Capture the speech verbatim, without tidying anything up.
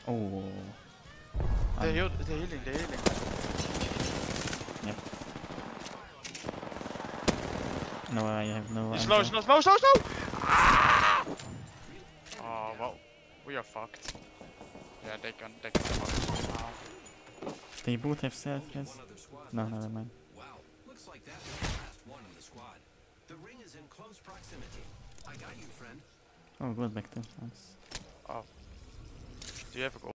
Oh. They're, Um, heal they're healing, they're healing. Yep. No, I have no. He's slow, ammo. slow, slow, slow, slow! Ah! Oh, well, we are fucked. Yeah, they can, they can come up now. They both have self res. No, never mind. Wow, looks like that was the last one in the squad. The ring is in close proximity. I got you, friend. Oh, goes back to. Nice. Oh. Do you have a goal?